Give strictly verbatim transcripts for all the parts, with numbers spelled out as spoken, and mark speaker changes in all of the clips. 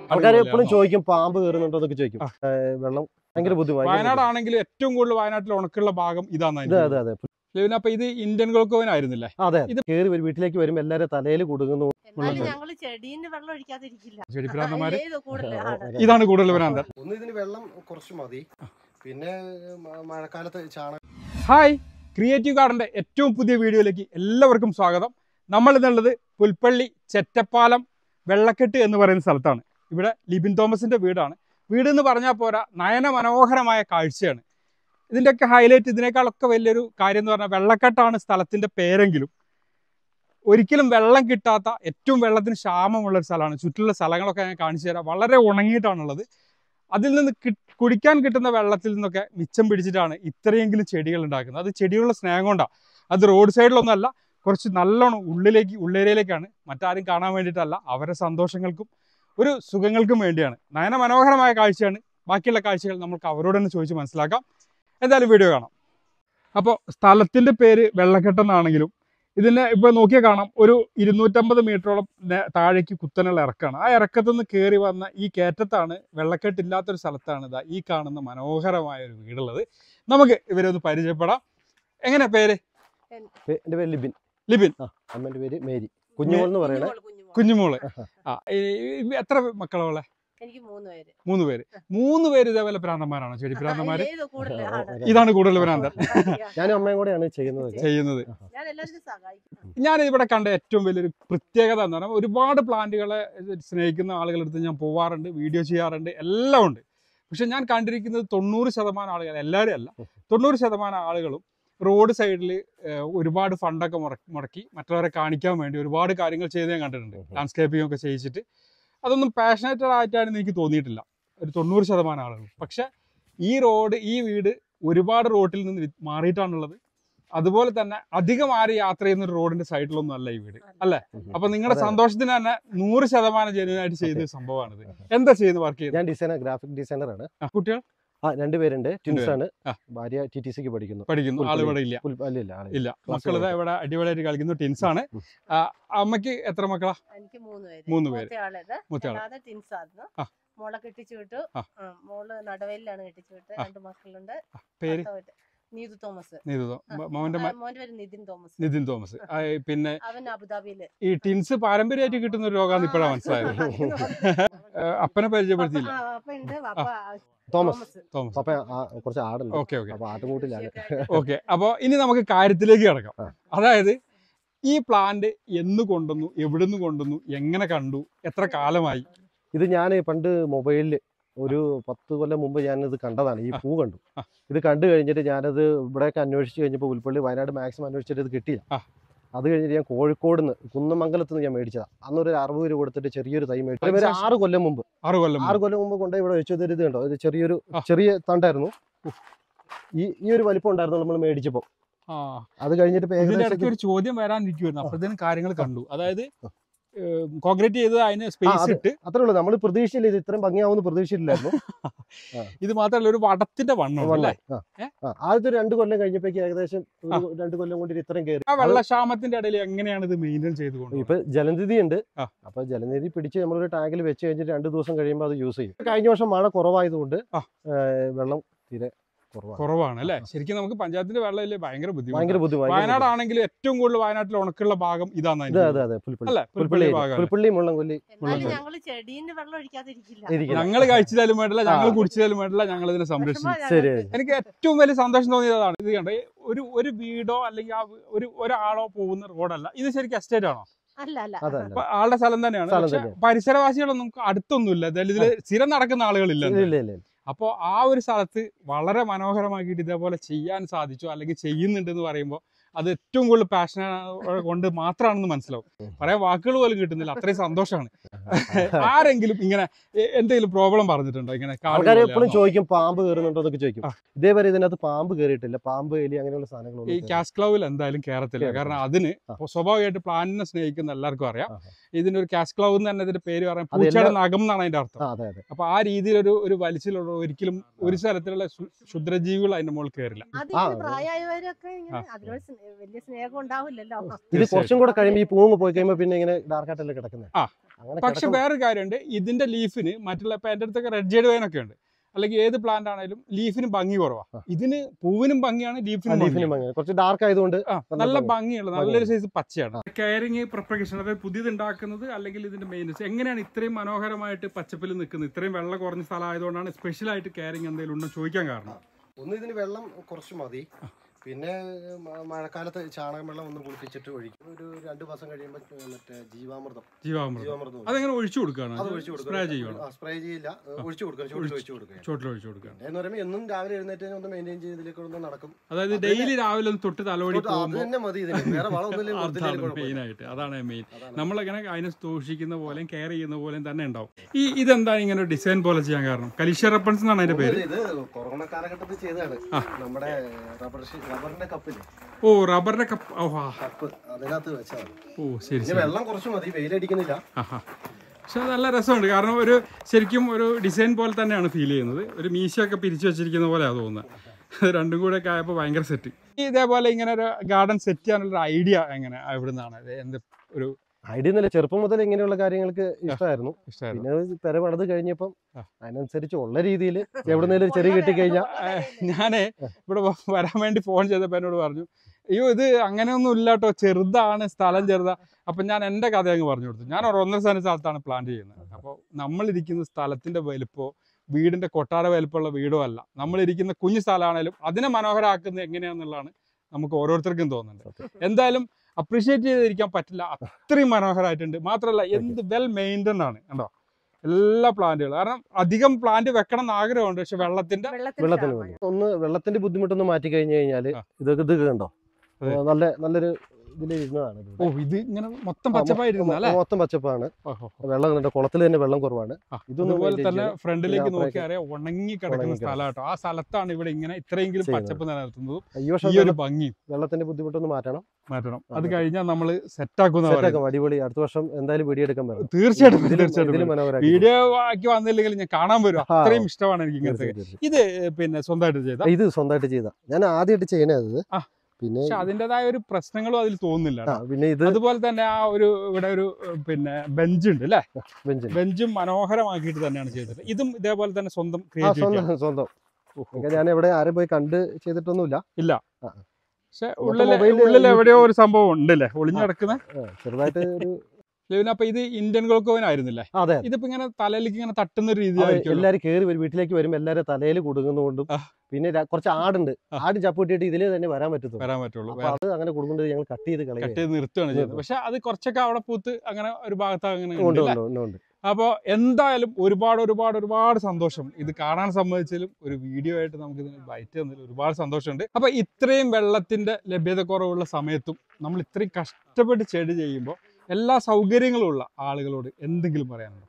Speaker 1: ആൾക്കാർ എപ്പോഴും ചോദിക്കും പാമ്പ് കയറുന്നുണ്ടോ എന്നൊക്കെ ചോദിക്കും. വെള്ളം ഭയങ്കര ബുദ്ധിമുട്ട്.
Speaker 2: വയനാടാണെങ്കിൽ ഏറ്റവും കൂടുതൽ വയനാട്ടിൽ ഉണക്കുള്ള ഭാഗം ഇതാണ്.
Speaker 1: അതെ അതെ.
Speaker 2: അപ്പൊ ഇത് ഇന്ത്യൻ ഗോൾക്കോവനായിരുന്നില്ലേ?
Speaker 1: അതെ. ഇത് കയറി വീട്ടിലേക്ക് വരുമ്പോൾ എല്ലാവരും തലയിൽ കുടുങ്ങുന്നു.
Speaker 2: ചെടിപ്രാന്തമാര് ഇതാണ് കൂടുതൽ ഭ്രാന്തൻ.
Speaker 1: ഒന്ന് ഇതിന് വെള്ളം കുറച്ച് മതി, പിന്നെ മഴക്കാലത്ത് ചാണകം.
Speaker 2: ഹായ്, ക്രിയേറ്റീവ് ഗാർഡന്റെ ഏറ്റവും പുതിയ വീഡിയോയിലേക്ക് എല്ലാവർക്കും സ്വാഗതം. നമ്മൾ ഇന്നുള്ളത് പുൽപ്പള്ളി ചെറ്റപ്പാലം വെള്ളക്കെട്ട് എന്ന് പറയുന്ന സ്ഥലത്താണ്. ഇവിടെ ലിബിൻ തോമസിന്റെ വീടാണ്. വീട് എന്ന് പറഞ്ഞാൽ പോരാ, നയന മനോഹരമായ കാഴ്ചയാണ്. ഇതിൻ്റെയൊക്കെ ഹൈലൈറ്റ്, ഇതിനേക്കാളൊക്കെ വലിയൊരു കാര്യം എന്ന് പറഞ്ഞാൽ വെള്ളക്കെട്ടാണ് സ്ഥലത്തിൻ്റെ പേരെങ്കിലും ഒരിക്കലും വെള്ളം കിട്ടാത്ത, ഏറ്റവും വെള്ളത്തിന് ക്ഷാമമുള്ള ഒരു സ്ഥലമാണ്. ചുറ്റുള്ള സ്ഥലങ്ങളൊക്കെ ഞാൻ കാണിച്ചു തരാം. വളരെ ഉണങ്ങിയിട്ടാണുള്ളത്. അതിൽ നിന്ന് കി കുടിക്കാൻ കിട്ടുന്ന വെള്ളത്തിൽ നിന്നൊക്കെ മിച്ചം പിടിച്ചിട്ടാണ് ഇത്രയെങ്കിലും ചെടികൾ ഉണ്ടാക്കുന്നത്. അത് ചെടികളുടെ സ്നേഹം കൊണ്ടാണ്. അത് റോഡ് സൈഡിലൊന്നുമല്ല, കുറച്ച് നല്ലോണം ഉള്ളിലേക്ക് ഉള്ളേരിയയിലേക്കാണ്. മറ്റാരും കാണാൻ വേണ്ടിയിട്ടല്ല, അവരുടെ സന്തോഷങ്ങൾക്കും ഒരു സുഖങ്ങൾക്കും വേണ്ടിയാണ്. നയന മനോഹരമായ കാഴ്ചയാണ്. ബാക്കിയുള്ള കാഴ്ചകൾ നമുക്ക് അവരോട് തന്നെ ചോദിച്ച് മനസ്സിലാക്കാം. എന്തായാലും വീഡിയോ കാണാം. അപ്പോൾ സ്ഥലത്തിൻ്റെ പേര് വെള്ളക്കെട്ടെന്നാണെങ്കിലും ഇതിനെ ഇപ്പോൾ നോക്കിയാൽ കാണാം, ഒരു ഇരുന്നൂറ്റമ്പത് മീറ്ററോളം താഴേക്ക് കുത്തനുള്ള ഇറക്കമാണ്. ആ ഇറക്കത്തു നിന്ന് കയറി വന്ന ഈ കയറ്റത്താണ്, വെള്ളക്കെട്ടില്ലാത്തൊരു സ്ഥലത്താണ് ഇതാ ഈ കാണുന്ന മനോഹരമായ ഒരു വീടുള്ളത്. നമുക്ക് ഇവരെ ഒന്ന് പരിചയപ്പെടാം. എങ്ങനെ പേര്?
Speaker 1: എൻ്റെ പേര് ലിബിൻ.
Speaker 2: ലിബിൻ.
Speaker 1: അമ്മേൻ്റെ പേര് മേരി. കുഞ്ഞുമോൾ എന്ന് പറയണേ.
Speaker 2: കുഞ്ഞുമോള്. ആ, എത്ര മക്കളോളെ? മൂന്ന് പേര്. മൂന്ന് പേര് ഇതേപോലെ ഭ്രാന്തന്മാരാണോ? ചെടി ഭ്രാന്തന്മാര്? ഇതാണ് കൂടുതൽ ഭ്രാന്തൻ.
Speaker 1: ഞാനും അമ്മയും കൂടെയാണ് ചെയ്യുന്നത്
Speaker 2: ചെയ്യുന്നത് ഞാൻ ഇവിടെ കണ്ട ഏറ്റവും വലിയൊരു പ്രത്യേകത എന്ന് പറഞ്ഞാൽ, ഒരുപാട് പ്ലാന്റുകളെ സ്നേഹിക്കുന്ന ആളുകളെടുത്ത് ഞാൻ പോവാറുണ്ട്, വീഡിയോ ചെയ്യാറുണ്ട്, എല്ലാം ഉണ്ട്. പക്ഷെ ഞാൻ കണ്ടിരിക്കുന്നത് തൊണ്ണൂറ് ശതമാനം ആളുകൾ, എല്ലാവരും അല്ല, തൊണ്ണൂറ് ശതമാനം ആളുകളും റോഡ് സൈഡിൽ ഒരുപാട് ഫണ്ടൊക്കെ മുടക്കി മറ്റുള്ളവരെ കാണിക്കാൻ വേണ്ടി ഒരുപാട് കാര്യങ്ങൾ ചെയ്ത് ഞാൻ കണ്ടിട്ടുണ്ട്. ലാൻഡ്സ്കേപ്പിംഗ് ഒക്കെ ചെയ്യിച്ചിട്ട് അതൊന്നും പാഷനേറ്റഡ് ആയിട്ടാണെന്ന് എനിക്ക് തോന്നിയിട്ടില്ല, ഒരു തൊണ്ണൂറ് ശതമാനം ആളുകൾ. പക്ഷെ ഈ റോഡ്, ഈ വീട് ഒരുപാട് റോഡിൽ നിന്ന് മാറിയിട്ടാണുള്ളത്. അതുപോലെ തന്നെ അധികം ആര് യാത്ര ചെയ്യുന്ന ഒരു റോഡിന്റെ സൈഡിലൊന്നും അല്ല ഈ വീട്, അല്ലേ? അപ്പൊ നിങ്ങളുടെ സന്തോഷത്തിന് തന്നെ നൂറ് ശതമാനം ജനുവനായിട്ട് ചെയ്ത സംഭവമാണിത്. എന്താ ചെയ്യുന്നത്? വർക്ക് ചെയ്യുന്നത്?
Speaker 1: ഞാൻ ഡിസൈനർ, ഗ്രാഫിക് ഡിസൈനറാണ്.
Speaker 2: കുട്ടികൾ
Speaker 1: ആ രണ്ടുപേരുണ്ട്, ട്വിൻസ് ആണ്. ഭാര്യ ടി ടി സിക്ക് പഠിക്കുന്നു.
Speaker 2: പഠിക്കുന്നു. ആളിവിടെ ഇല്ല. ഇല്ല, മക്കൾ ഇവിടെ അടിപൊളിയായിട്ട് കളിക്കുന്നു. ടിൻസ് ആണ്. അമ്മക്ക് എത്ര മക്കളാ? മൂന്ന് പേര്.
Speaker 3: മോളെ കെട്ടിച്ചു വിട്ടു. മോള് നടവയിലാണ് കെട്ടിച്ചു വിട്ട്. രണ്ട് മക്കളുണ്ട്.
Speaker 2: പേര്?
Speaker 3: നീതു തോമസ്.
Speaker 2: മോന്റെ
Speaker 3: പേര് നിതിൻ തോമസ്.
Speaker 2: നിതിൻ തോമസ്. പിന്നെ
Speaker 3: അവൻ അബുദാബിയില്.
Speaker 2: ഈ ടിൻസ് പാരമ്പര്യമായിട്ട് കിട്ടുന്ന ഒരു രോഗമാണ് ഇപ്പോഴാണ് മനസ്സിലായത്. അപ്പനെ പരിചയപ്പെടുത്തിയില്ല.
Speaker 1: തോമസ്. കുറച്ച് ആടുണ്ട്.
Speaker 2: Okay okay.
Speaker 1: അപ്പൊ ആട്ടുകൂട്ടിലാണ്.
Speaker 2: ഓക്കെ, അപ്പൊ ഇനി നമുക്ക് കാര്യത്തിലേക്ക് കിടക്കാം. അതായത് ഈ പ്ലാന്റ് എന്ന് കൊണ്ടുവന്നു, എവിടുന്ന് കൊണ്ടുവന്നു, എങ്ങനെ കണ്ടു, എത്ര കാലമായി?
Speaker 1: ഇത് ഞാൻ പണ്ട് മൊബൈലില് ഒരു പത്ത് കൊല്ലം മുമ്പ് ഞാനിത് കണ്ടതാണ്. ഈ പൂ കണ്ടു. ഇത് കണ്ടു കഴിഞ്ഞിട്ട് ഞാനത് ഇവിടെയൊക്കെ അന്വേഷിച്ച് കഴിഞ്ഞപ്പോൾ പുൽപ്പള്ളി, വയനാട് മാക്സിമം അന്വേഷിച്ചിട്ട് ഇത് കിട്ടിയില്ല. അത് കഴിഞ്ഞിട്ട് ഞാൻ കോഴിക്കോട് നിന്ന്, കുന്നമംഗലത്ത് നിന്ന് ഞാൻ മേടിച്ചതാണ്. അന്നൊരു അറുപത് രൂപ കൊടുത്തിട്ട് ചെറിയൊരു തൈ മേടിച്ചു. ആറ് കൊല്ലം മുമ്പ് ആറ് കൊല്ലം ആറ് കൊല്ലം മുമ്പ് കൊണ്ട് ഇവിടെ വെച്ചത്. ഇത് കണ്ടോ, ഇത് ചെറിയൊരു ചെറിയ തണ്ടായിരുന്നു. ഈ ഈ ഒരു വലിപ്പം ഉണ്ടായിരുന്നു നമ്മൾ മേടിച്ചപ്പോൾ. അത് കഴിഞ്ഞിട്ട്
Speaker 2: ഒരു ചോദ്യം വരാനിരിക്കുവായിരുന്നു, അപ്പോഴത്തേനും കാര്യങ്ങൾ കണ്ടു. അതായത് കോൺക്രീറ്റ് ചെയ്ത് അതിന് സ്പേസ് ഇട്ട്, അത്രേ ഉള്ളൂ. നമ്മൾ പ്രതീക്ഷയില്ല ഇത് ഇത്രയും ഭംഗിയാവുന്ന പ്രതീക്ഷയില്ലായിരുന്നു. ഇത് മാത്രമല്ല, ഒരു വടത്തിന്റെ വണ്ണം.
Speaker 1: ആദ്യത്തെ രണ്ട് കൊല്ലം കഴിഞ്ഞപ്പോഴേക്ക് ഏകദേശം രണ്ട് കൊല്ലം കൊണ്ട് ഇത്രയും കയറി.
Speaker 2: ആ വെള്ളക്ഷാമത്തിന്റെ ഇടയിൽ എങ്ങനെയാണ് ഇത് മെയിൻറ്റെയിൻ ചെയ്തുകൊണ്ട്?
Speaker 1: ഇപ്പൊ ജലനിധി ഉണ്ട്. അപ്പൊ ജലനിധി പിടിച്ച് നമ്മളൊരു ടാങ്കിൽ വെച്ച് കഴിഞ്ഞിട്ട് രണ്ടു ദിവസം കഴിയുമ്പോൾ അത് യൂസ് ചെയ്യും. കഴിഞ്ഞ വർഷം മഴ കുറവായതുകൊണ്ട് വെള്ളം തീരെ
Speaker 2: കുറവാണ് അല്ലെ? ശരിക്കും നമുക്ക് പഞ്ചായത്തിന്റെ വെള്ളമില്ലേ ഭയങ്കര
Speaker 1: ബുദ്ധിമുട്ട്.
Speaker 2: വയനാടാണെങ്കിലും ഏറ്റവും കൂടുതൽ വയനാട്ടിൽ ഉണക്കുള്ള ഭാഗം ഇതാണ്. ഞങ്ങൾ കഴിച്ചാലും വേണ്ടില്ല, ഞങ്ങൾ കുടിച്ചാലും വേണ്ടില്ല, ഞങ്ങൾ ഇതിനെ സംരക്ഷിക്കും. എനിക്ക് ഏറ്റവും വലിയ സന്തോഷം തോന്നിയതാണ് ഇത് കണ്ട. ഒരു ഒരു വീടോ അല്ലെങ്കിൽ ആ ഒരു ഒരാളോ പോകുന്ന റോഡല്ല ഇത്. ശരിക്കും എസ്റ്റേറ്റ് ആണോ? ആളുടെ സ്ഥലം തന്നെയാണ്. പക്ഷെ പരിസരവാസികളൊന്നും അടുത്തൊന്നുമില്ല. ഇതിൽ സ്ഥിരം നടക്കുന്ന ആളുകളില്ല. അപ്പോൾ ആ ഒരു സ്ഥലത്ത് വളരെ മനോഹരമാക്കിയിട്ട് ഇതേപോലെ ചെയ്യാൻ സാധിച്ചു, അല്ലെങ്കിൽ ചെയ്യുന്നുണ്ടെന്ന് പറയുമ്പോൾ അത് ഏറ്റവും കൂടുതൽ പാഷൻ കൊണ്ട് മാത്രമാണെന്ന് മനസ്സിലാവും. പറയാൻ വാക്കുകൾ പോലും കിട്ടുന്നില്ല, അത്രയും സന്തോഷമാണ്. ആരെങ്കിലും ഇങ്ങനെ എന്തെങ്കിലും പ്രോബ്ലം പറഞ്ഞിട്ടുണ്ടോ? ഇങ്ങനെ
Speaker 1: ആൾക്കാർ എപ്പോഴും ചോദിക്കും പാമ്പ് കയറുന്നുണ്ടോ എന്നൊക്കെ ചോദിക്കും. ഇതേവരെ ഇതിനകത്ത് പാമ്പ് കയറിയിട്ടില്ല. പാമ്പ്, എലി അങ്ങനെയുള്ള സാധനങ്ങൾ
Speaker 2: ഈ കാഷ് ക്ലൗവിൽ എന്തായാലും കയറത്തില്ല. കാരണം അതിന് സ്വാഭാവികമായിട്ട് പ്ലാന്റിനെ സ്നേഹിക്കുന്ന എല്ലാവർക്കും അറിയാം. ഇതിനൊരു കാഷ് ക്ലൗ എന്ന് തന്നെ ഇതിന്റെ പേര് പറയാം, പൂച്ചയുടെ നഖം എന്നാണ് അതിന്റെ അർത്ഥം. അപ്പൊ ആ രീതിയിൽ ഒരു ഒരു വലിച്ചിലുള്ള ഒരിക്കലും ഒരു സ്ഥലത്തിലുള്ള ക്ഷുദ്രജീവികൾ അതിന്റെ മുകളിൽ കയറില്ല.
Speaker 3: വലിയ സ്നേഹം ഉണ്ടാവില്ലല്ലോ.
Speaker 1: ഇത് കുറച്ചും കൂടെ കഴിയുമ്പോൾ ഈ പൂങ്ങ് പോയി കഴിയുമ്പോൾ പിന്നെ ഇങ്ങനെ ഡാർക്കായിട്ടല്ലേ കിടക്കുന്നത്. അങ്ങനെ
Speaker 2: പക്ഷെ
Speaker 1: കിടക്കും.
Speaker 2: വേറൊരു കാര്യമുണ്ട്, ഇതിന്റെ ലീഫിന് മറ്റുള്ള ഇപ്പൊ എൻ്റെ അടുത്തൊക്കെ റെഡ് ജേഡ് വൈനൊക്കെ ഉണ്ട്, അല്ലെങ്കിൽ ഏത് പ്ലാന്റ് ആണെങ്കിലും ലീഫിന് ഭംഗി കുറവാണ്. ഇതിന് പൂവിനും ഭംഗിയാണ്, ലീഫിനും
Speaker 1: ലീഫിനും ഭംഗി കുറച്ച് ഡാർക്ക് ആയതുകൊണ്ട്
Speaker 2: നല്ല ഭംഗിയുള്ള നല്ലൊരു സൈസ് പച്ചയാണ്. കെയറിങ് പ്രൊപ്പഗേഷൻ, അതായത് പുതിയത് ഉണ്ടാക്കുന്നത് അല്ലെങ്കിൽ ഇതിന്റെ മെയിൻറ്റൻസ് എങ്ങനെയാണ് ഇത്രയും മനോഹരമായിട്ട് പച്ചപ്പിൽ നിൽക്കുന്നത്? ഇത്രയും വെള്ളം കുറഞ്ഞ സ്ഥലമായതുകൊണ്ടാണ് സ്പെഷ്യൽ ആയിട്ട് കെയറിങ് എന്തെങ്കിലും ഉണ്ടോ ചോദിക്കാൻ കാരണം.
Speaker 1: ഒന്ന് ഇതിന് വെള്ളം കുറച്ച് മതി, പിന്നെ മഴക്കാലത്ത് ചാണകം വെള്ളം ഒന്ന് കുളിപ്പിച്ചിട്ട് ഒഴിക്കും. ഒരു രണ്ട് മാസം കഴിയുമ്പോൾ മറ്റേ ജീവാമൃതം
Speaker 2: ജീവാമൃതം
Speaker 1: ജീവാമൃതം
Speaker 2: അതെങ്ങനെ ഒഴിച്ചു കൊടുക്കുകയാണ്?
Speaker 1: അത് ഒഴിച്ചു കൊടുക്കുക.
Speaker 2: സ്പ്രേ ചെയ്യണം?
Speaker 1: സ്പ്രേ ചെയ്യില്ല, ഒഴിച്ചു കൊടുക്കുക, ചോട്ടിൽ ഒഴിച്ചു കൊടുക്കുക.
Speaker 2: ചോട്ടിൽ ഒഴിച്ചു കൊടുക്കുക
Speaker 1: എന്ന് പറയുമ്പോൾ എന്നും രാവിലെ എഴുന്നേറ്റ് ഒന്ന് മെയിൻറ്റെയിൻ ചെയ്തിലേക്ക് ഒന്ന് നടക്കും.
Speaker 2: അതായത് ഡെയിലി രാവിലെ ഒന്ന് തൊട്ട് തലവടി
Speaker 1: അത് തന്നെ മതി, ഇതിന് വേറെ വളമൊന്നും
Speaker 2: മെയിൻ ആയിട്ട്. അതാണ് മെയിൻ. നമ്മളെങ്ങനെ അതിനെ സൂക്ഷിക്കുന്ന പോലെയും കെയർ ചെയ്യുന്ന പോലെയും തന്നെ ഉണ്ടാവും. ഈ ഇതെന്താ ഇങ്ങനെ ഡിസൈൻ പോലെ ചെയ്യാൻ കാരണം? കലീഷ്യ റബ്ബൻസ് എന്നാണ് അതിന്റെ പേര്.
Speaker 1: ഇത് കൊറോണ കാലഘട്ടത്തിൽ ചെയ്തതാണ്. നമ്മുടെ റബ്ബർ റബ്ബറിന്റെ കപ്പില്
Speaker 2: ഓ റബ്ബറിന്റെ കപ്പ്
Speaker 1: കപ്പ് അതിനകത്ത് വെച്ചതാണ്.
Speaker 2: ഓ ശരി.
Speaker 1: വെള്ളം കുറച്ച് മതി, വെയിലടിക്കുന്നില്ല.
Speaker 2: പക്ഷെ നല്ല രസമുണ്ട്, കാരണം ഒരു ശരിക്കും ഒരു ഡിസൈൻ പോലെ തന്നെയാണ് ഫീൽ ചെയ്യുന്നത്. ഒരു മീശയൊക്കെ പിരിച്ചു വെച്ചിരിക്കുന്ന പോലെയാണ് തോന്നുന്നത്. രണ്ടും കൂടെ ഒക്കെ ആയപ്പോൾ ഭയങ്കര സെറ്റ്. ഇതേപോലെ ഇങ്ങനെ ഒരു ഗാർഡൻ സെറ്റ് ചെയ്യാനുള്ള ഐഡിയ എങ്ങനെ എവിടെ നിന്നാണ്? എന്ത് ഒരു
Speaker 1: ഐഡിയ ഒന്നുമില്ല, ചെറുപ്പം മുതൽ ഇങ്ങനെയുള്ള കാര്യങ്ങൾക്ക് ഇഷ്ടമായിരുന്നു. പിന്നെ പെര പണിത് കഴിഞ്ഞപ്പം അതിനനുസരിച്ച് ഉള്ള രീതിയിൽ എവിടുന്നേലും ചെറിയ കിട്ടി കഴിഞ്ഞാൽ.
Speaker 2: ഞാനേ ഇവിടെ വരാൻ വേണ്ടി ഫോൺ ചെയ്തപ്പോൾ എന്നോട് പറഞ്ഞു, അയ്യോ ഇത് അങ്ങനെയൊന്നും ഇല്ല കേട്ടോ, ചെറുതാണ്, സ്ഥലം ചെറുതാ. അപ്പം ഞാൻ എൻ്റെ കഥ അങ്ങ് പറഞ്ഞു കൊടുത്തു. ഞാൻ ഒരു ഒന്നര സെന്റ് സ്ഥലത്താണ് പ്ലാൻ ചെയ്യുന്നത്. അപ്പോൾ നമ്മളിരിക്കുന്ന സ്ഥലത്തിൻ്റെ വലുപ്പമോ വീടിൻ്റെ കൊട്ടാര വലുപ്പമുള്ള വീടോ അല്ല, നമ്മളിരിക്കുന്ന കുഞ്ഞു സ്ഥലമാണേലും അതിനെ മനോഹരമാക്കുന്നത് എങ്ങനെയാണെന്നുള്ളതാണ് നമുക്ക് ഓരോരുത്തർക്കും തോന്നുന്നുണ്ട്. എന്തായാലും അപ്രീഷിയേറ്റ് ചെയ്തിരിക്കാൻ പറ്റില്ല, അത്രയും മനോഹരമായിട്ടുണ്ട്. മാത്രമല്ല എന്ത് വെൽ മെയിൻറ്റൈൻഡ് ആണ് കണ്ടോ എല്ലാ പ്ലാന്റുകളും. കാരണം അധികം പ്ലാന്റ് വെക്കണം എന്ന് ആഗ്രഹമുണ്ട്, പക്ഷെ വെള്ളത്തിന്റെ
Speaker 1: വെള്ളത്തിന് ഒന്ന് വെള്ളത്തിന്റെ ബുദ്ധിമുട്ടൊന്ന് മാറ്റി കഴിഞ്ഞു കഴിഞ്ഞാല് ഇതൊക്കെ ഇത് കണ്ടോ നല്ല നല്ലൊരു ഇതിൽ ഇരുന്നതാണ്.
Speaker 2: ഓ ഇത് ഇങ്ങനെ മൊത്തം പച്ചപ്പായിരുന്നു അല്ലേ?
Speaker 1: മൊത്തം പച്ചപ്പാണ്. വെള്ളം കണ്ടോ, കുളത്തിൽ തന്നെ വെള്ളം കുറവാണ്.
Speaker 2: ഇതുപോലെ തന്നെ ഫ്രണ്ടിലേക്ക് നോക്കിയാൽ ഉണങ്ങി കിടക്കുന്ന സ്ഥലം കേട്ടോ. ആ സ്ഥലത്താണ് ഇവിടെ ഇങ്ങനെ ഇത്രയെങ്കിലും പച്ചപ്പ് നിലനിർത്തുന്നതും ഈ ഒരു ഭംഗി.
Speaker 1: വെള്ളത്തിന്റെ ബുദ്ധിമുട്ടൊന്ന് മാറ്റണം
Speaker 2: മാറ്റണം അത് കഴിഞ്ഞാൽ നമ്മള് സെറ്റ് ആക്കുന്ന
Speaker 1: അടിപൊളി. അടുത്ത വർഷം എന്തായാലും വീഡിയോ എടുക്കാൻ പറ്റും.
Speaker 2: തീർച്ചയായിട്ടും തീർച്ചയായിട്ടും വീഡിയോ ആക്കി വന്നില്ലെങ്കിൽ ഞാൻ കാണാൻ വരും, അത്രയും ഇഷ്ടമാണ് എനിക്ക് ഇങ്ങനത്തെ. ഇത് പിന്നെ സ്വന്തമായിട്ട് ചെയ്ത
Speaker 1: ഇത് സ്വന്തമായിട്ട് ചെയ്ത ഞാൻ ആദ്യമായിട്ട് ചെയ്യണത്. പിന്നെ
Speaker 2: അതിൻ്റെതായ ഒരു പ്രശ്നങ്ങളും അതിൽ തോന്നുന്നില്ല.
Speaker 1: പിന്നെ ഇത്
Speaker 2: അതുപോലെ തന്നെ ആ ഒരു ഇവിടെ ഒരു പിന്നെ ബെഞ്ച് ഉണ്ട് അല്ലേ? ബെഞ്ചും മനോഹരമാക്കിയിട്ട് തന്നെയാണ് ചെയ്തത്. ഇതും ഇതേപോലെ തന്നെ സ്വന്തം
Speaker 1: സ്വന്തം ഞാൻ എവിടെ ആരും പോയി കണ്ട് ചെയ്തിട്ടൊന്നുമില്ല.
Speaker 2: ഇല്ല, പക്ഷെ ഉള്ളിൽ ഉള്ളിൽ എവിടെയോ ഒരു സംഭവം ഉണ്ടല്ലേ ഒളിഞ്ഞു കിടക്കുന്ന
Speaker 1: ചെറുതായിട്ട് ഒരു.
Speaker 2: അപ്പൊ ഇത് ഇന്ത്യൻ ഗോൾക്കോവൻ ആയിരുന്നില്ലേ?
Speaker 1: അതെ.
Speaker 2: ഇതിപ്പോ ഇങ്ങനെ തലയിലേക്ക് ഇങ്ങനെ തട്ടുന്ന ഒരു രീതിയായിരിക്കും.
Speaker 1: എല്ലാരും കയറി വരും, വീട്ടിലേക്ക് വരുമ്പോ എല്ലാരും തലയിൽ കുടുങ്ങുന്നതുകൊണ്ടും പിന്നെ കുറച്ച് ആടുണ്ട്, ആട് ചപ്പിട്ടിട്ട് ഇതിലേ തന്നെ വരാൻ പറ്റത്തുള്ളൂ
Speaker 2: വരാൻ പറ്റുള്ളൂ.
Speaker 1: അത് അങ്ങനെ കൊടുക്കുന്നത് ഞങ്ങൾ കട്ട് ചെയ്ത് കളയും,
Speaker 2: കട്ട് ചെയ്ത് നിർത്തുകയാണ് ചെയ്യുന്നത്. പക്ഷെ അത് കുറച്ചൊക്കെ അവിടെ പൂത്ത് അങ്ങനെ ഒരു ഭാഗത്ത് അങ്ങനെ.
Speaker 1: ഉണ്ട്.
Speaker 2: അപ്പൊ എന്തായാലും ഒരുപാട് ഒരുപാട് ഒരുപാട് സന്തോഷം ഇത് കാണാൻ സമ്മതിച്ചാലും ഒരു വീഡിയോ ആയിട്ട് നമുക്ക് ഇതിന് ബൈറ്റ് തന്നതിൽ ഒരുപാട് സന്തോഷമുണ്ട്. അപ്പൊ ഇത്രയും വെള്ളത്തിന്റെ ലഭ്യത കുറവുള്ള സമയത്തും നമ്മൾ ഇത്രയും കഷ്ടപ്പെട്ട് ചെടി ചെയ്യുമ്പോൾ എല്ലാ സൗകര്യങ്ങളും ഉള്ള ആളുകളോട് എന്തെങ്കിലും പറയാനുണ്ടോ?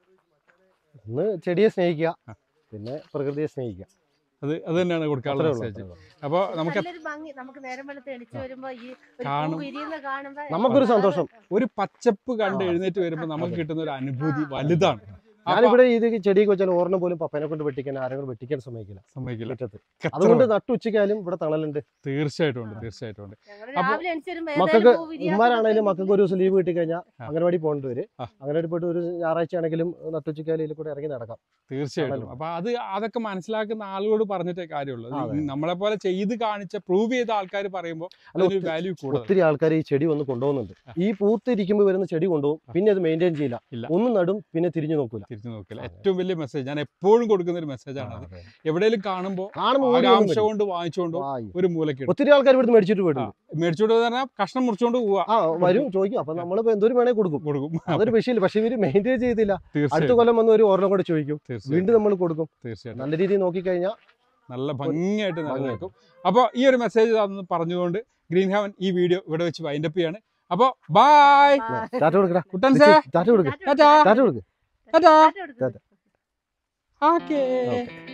Speaker 1: ഒന്ന് ചെടിയെ സ്നേഹിക്കുക, പിന്നെ പ്രകൃതിയെ സ്നേഹിക്കുക.
Speaker 2: അത് അത് തന്നെയാണ് കൊടുക്കാനുള്ള മെസ്സേജ്. അപ്പൊ നമുക്ക്
Speaker 1: നമുക്കൊരു സന്തോഷം,
Speaker 2: ഒരു പച്ചപ്പ് കണ്ട് എഴുന്നേറ്റ് വരുമ്പോൾ നമുക്ക് കിട്ടുന്ന ഒരു അനുഭൂതി വലുതാണ്.
Speaker 1: ഞാനിവിടെ ഇത് ചെടിയൊക്കെ വെച്ചാൽ ഓർമ്മ പോലും പപ്പനെ കൊണ്ട് വെട്ടിക്കാൻ ആരെങ്കിലും വെട്ടിക്കാൻ സമ്മതിക്കില്ല
Speaker 2: സമ്മതിക്കില്ല
Speaker 1: അതുകൊണ്ട് നട്ടുച്ചയ്ക്കാലും ഇവിടെ തണലുണ്ട്.
Speaker 2: തീർച്ചയായിട്ടും ഉണ്ട്, തീർച്ചയായിട്ടും ഉണ്ട്.
Speaker 1: മക്കൾക്ക് ഉമ്മാരാണെങ്കിലും മക്കൾക്ക് ഒരു ദിവസം ലീവ് കിട്ടി കഴിഞ്ഞാൽ അംഗനവാടി പോകേണ്ടി വരും. അംഗനവാടി പോയിട്ട് ഒരു ഞായറാഴ്ച ആണെങ്കിലും നട്ടുച്ചയ്ക്കാലും ഇതിൽ കൂടെ ഇറങ്ങി നടക്കാം.
Speaker 2: തീർച്ചയായിട്ടും. അപ്പൊ അത് അതൊക്കെ മനസ്സിലാക്കുന്ന ആളുകളോട് പറഞ്ഞിട്ടേ കാര്യമുള്ളൂ. നമ്മളെ പോലെ ചെയ്ത് കാണിച്ച പ്രൂവ് ചെയ്ത ആൾക്കാർ പറയുമ്പോൾ അതിനൊരു വാല്യൂ കൂടുതൽ.
Speaker 1: ഒത്തിരി ആൾക്കാർ ഈ ചെടി ഒന്ന് കൊണ്ടുപോകുന്നുണ്ട്. ഈ പൂത്തിരിക്കുമ്പോൾ വരുന്ന ചെടി കൊണ്ടുപോകും, പിന്നെ അത് മെയിൻറ്റെയിൻ ചെയ്യില്ല, ഒന്നും നടും, പിന്നെ തിരിഞ്ഞു നോക്കൂല.
Speaker 2: തിരിച്ചു നോക്കില്ല. ഏറ്റവും വലിയ മെസ്സേജ് ഞാൻ എപ്പോഴും കൊടുക്കുന്ന ഒരു മെസ്സേജാണ് അത്. എവിടെയെങ്കിലും കാണുമ്പോൾ ആകാംക്ഷ കൊണ്ട് വാങ്ങിച്ചുകൊണ്ട് ഒരു മൂലക്ക്
Speaker 1: ഒത്തിരി ആൾക്കാർ ഇവിടുന്ന് മേടിച്ചിട്ട് പോയിട്ട്
Speaker 2: മേടിച്ചോണ്ട് പറഞ്ഞാൽ കഷ്ണം മുറിച്ചോണ്ട് പോവാ
Speaker 1: വരും, ചോദിക്കും. അപ്പൊ നമ്മളിപ്പോ എന്തോരം വേണേ കൊടുക്കും കൊടുക്കും അതൊരു വിഷയമില്ല. പക്ഷെ ഇവര് മെയിൻറ്റെയിൻ ചെയ്തില്ല. അടുത്ത കൊല്ലം വന്ന് ഒരു ഓർഡർ കൂടെ ചോദിക്കും, വീണ്ടും നമ്മൾ കൊടുക്കും. തീർച്ചയായിട്ടും നല്ല രീതിയിൽ നോക്കിക്കഴിഞ്ഞാൽ
Speaker 2: നല്ല ഭംഗിയായിട്ട് നിലനിൽക്കും. അപ്പോൾ ഈ ഒരു മെസ്സേജ് അന്ന് പറഞ്ഞുകൊണ്ട് ഗ്രീൻ ഹെവൻ ഈ വീഡിയോ ഇവിടെ വെച്ച് വൈൻഡപ്പ് ചെയ്യാണ്. അപ്പൊ ബൈ.
Speaker 1: ടാറ്റ കൊടുക്കടാ
Speaker 2: കുട്ടൻസേ.
Speaker 1: ടാറ്റ കൊടുക്ക്.
Speaker 2: ടാറ്റ
Speaker 1: ടാറ്റ കൊടുക്ക്.
Speaker 2: ടാറ്റ. ഓക്കേ.